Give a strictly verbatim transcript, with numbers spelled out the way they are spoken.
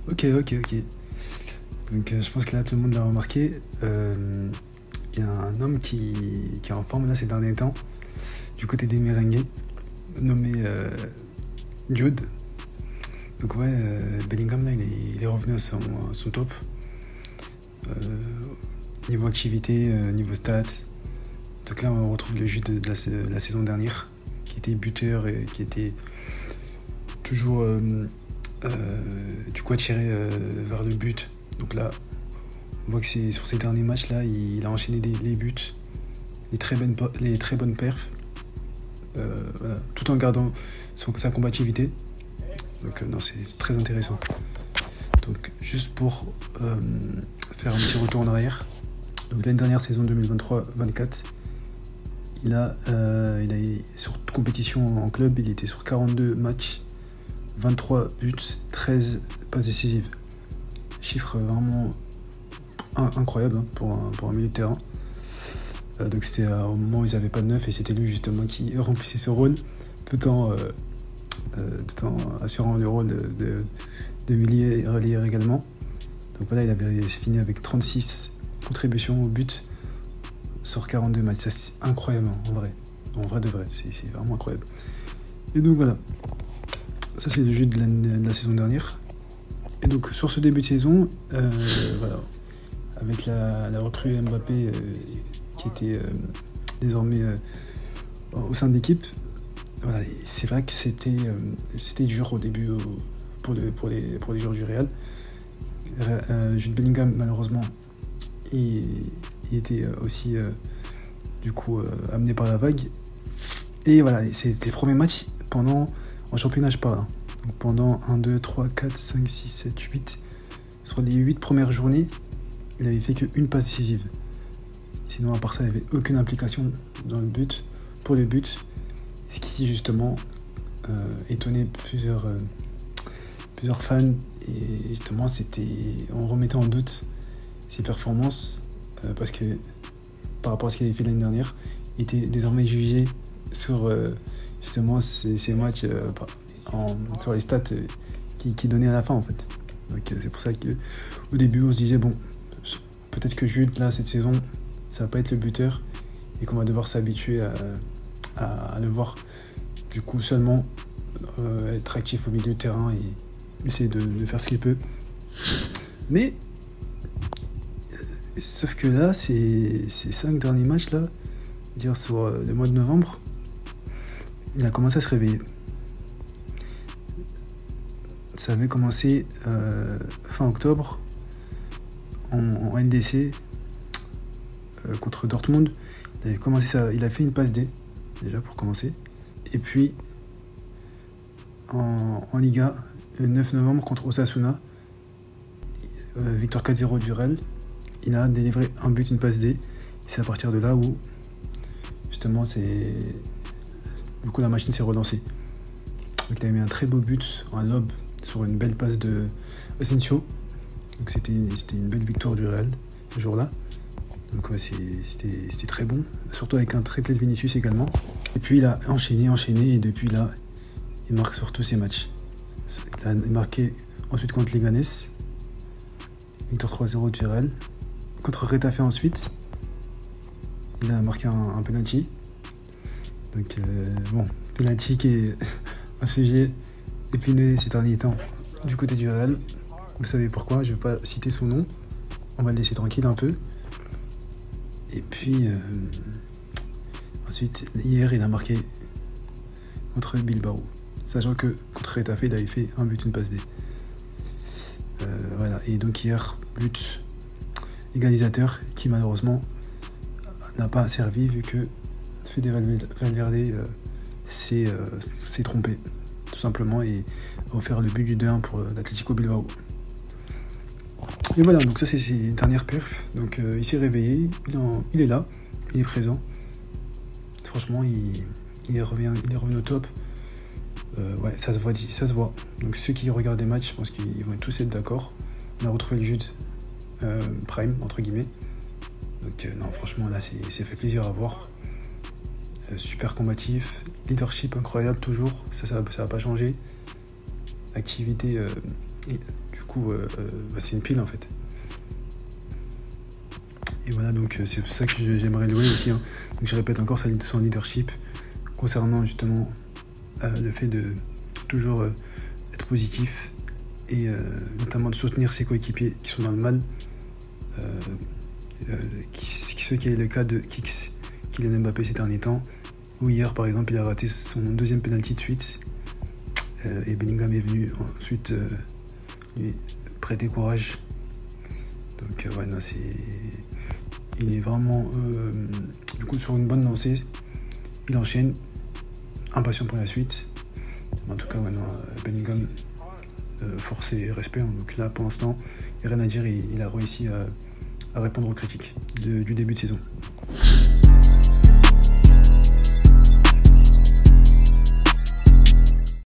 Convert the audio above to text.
Ok, ok, ok. Donc euh, je pense que là tout le monde l'a remarqué. Euh, Il y a un homme qui, qui est en forme là ces derniers temps, du côté des merengues, nommé euh, Jude. Donc ouais, euh, Bellingham là il est, il est revenu à son, à son top. Euh, Niveau activité, euh, niveau stats. Donc là on retrouve le Jude de, de, la, de la saison dernière, qui était buteur et qui était toujours euh, euh, du coup attiré euh, vers le but. Donc là on voit que c'est, sur ces derniers matchs là il, il a enchaîné des, les buts, les très bonnes, les très bonnes perfs, euh, voilà, tout en gardant son, sa combativité. Donc euh, non, c'est très intéressant. Donc juste pour euh, faire un petit retour en arrière. Donc l'année dernière, saison deux mille vingt-trois vingt-quatre, il a, euh, il a sur compétition en club, il était sur quarante-deux matchs, vingt-trois buts, treize passes décisives. Chiffre vraiment incroyable hein, pour, un, pour un milieu de terrain. Euh, donc c'était euh, au moment où ils n'avaient pas de neuf et c'était lui justement qui remplissait ce rôle tout en, euh, euh, tout en assurant le rôle de, de, de milieu et relayeur également. Donc voilà, il avait fini avec trente-six contributions au but sur quarante-deux matchs. Ça c'est incroyable hein, en vrai. En vrai de vrai, c'est, c'est vraiment incroyable. Et donc voilà, ça c'est le jeu de la, de la saison dernière. Et donc sur ce début de saison, euh, voilà, avec la, la recrue Mbappé euh, qui était euh, désormais euh, au sein de l'équipe, voilà, c'est vrai que c'était, euh, c'était dur au début euh, pour, le, pour, les, pour les joueurs du Real. Euh, Jude Bellingham, malheureusement, il, il était aussi euh, du coup euh, amené par la vague. Et voilà, c'était les premiers matchs pendant, en championnat, je parle. Hein. Donc pendant un, deux, trois, quatre, cinq, six, sept, huit. Sur les huit premières journées, il avait fait qu'une passe décisive. Sinon, à part ça, il n'y avait aucune implication dans le but, pour le but. Ce qui, justement, euh, étonnait plusieurs, euh, plusieurs fans. Et justement, c'était, on remettait en doute ses performances. Euh, parce que, par rapport à ce qu'il avait fait l'année dernière, il était désormais jugé sur, euh, justement, ces, ces matchs, euh, en, sur les stats euh, qu'il qui donnaient à la fin, en fait. Donc, euh, c'est pour ça qu'au début, on se disait, bon, peut-être que Jude, là, cette saison, ça va pas être le buteur et qu'on va devoir s'habituer à, à, à le voir du coup seulement euh, être actif au milieu de terrain et essayer de, de faire ce qu'il peut. Mais euh, sauf que là, ces, ces cinq derniers matchs là, dire sur euh, le mois de novembre, il a commencé à se réveiller. Ça avait commencé euh, fin octobre en, en N D C euh, contre Dortmund. Il avait commencé ça, il a fait une passe D déjà pour commencer. Et puis en, en Liga, le neuf novembre contre Osasuna, euh, victoire quatre zéro du Real. Il a délivré un but, une passe D. Et c'est à partir de là où justement c'est du coup la machine s'est relancée. Donc il a mis un très beau but, un lob sur une belle passe de Asensio. Donc c'était, c'était une belle victoire du Real ce jour-là. Donc ouais, c'est, c'était, c'était très bon, surtout avec un triplé de Vinicius également. Et puis il a enchaîné, enchaîné, et depuis là, il marque sur tous ses matchs. Il a marqué ensuite contre Leganés, victoire trois zéro du Real. Contre Retafe ensuite, il a marqué un, un penalty. Donc euh, bon, penalty qui est un sujet épineux ces derniers temps du côté du Real. Vous savez pourquoi, je ne vais pas citer son nom. On va le laisser tranquille un peu. Et puis, euh, ensuite, hier, il a marqué contre Bilbao. Sachant que contre Retafe, il avait fait un but, une passe D. Euh, voilà. Et donc hier, but égalisateur qui malheureusement n'a pas servi vu que Fede Valverde euh, s'est, euh, s'est trompé, tout simplement, et a offert le but du deux un pour l'Atlético Bilbao. Et voilà, donc ça c'est ses dernières perfs. Donc euh, il s'est réveillé, il, en, il est là, il est présent. Franchement, il, il, revient, il est revenu au top. Euh, ouais, ça se voit, ça se voit. Donc ceux qui regardent des matchs, je pense qu'ils vont tous être d'accord. On a retrouvé le Jude euh, Prime, entre guillemets. Donc euh, non, franchement, là, c'est, c'est fait plaisir à voir. Euh, super combatif, leadership incroyable toujours, ça, ça, ça va pas changer. Activité, euh, et, du coup, euh, euh, bah, c'est une pile en fait. Et voilà, donc euh, c'est ça que je- j'aimerais louer aussi. Hein. Donc je répète encore son leadership concernant justement euh, le fait de toujours euh, être positif et euh, notamment de soutenir ses coéquipiers qui sont dans le mal. Euh, euh, qui, ce qui est le cas de Kicks, Kylian Mbappé ces derniers temps, où hier par exemple il a raté son deuxième penalty de suite euh, et Bellingham est venu ensuite euh, lui prêter courage. Donc euh, ouais, non, c'est... il est vraiment euh, du coup sur une bonne lancée, il enchaîne, impatient pour la suite. En tout cas ouais, non, Bellingham, euh, force et respect, hein. Donc là pour l'instant il n'y a rien à dire, il, il a réussi à, à répondre aux critiques de, du début de saison.